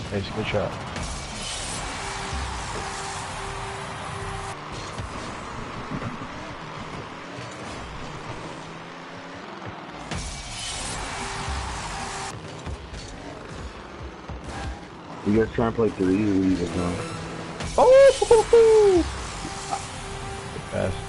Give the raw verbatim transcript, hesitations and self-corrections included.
Nice, good shot. You guys trying to play three or you guys going? Oh! Pass.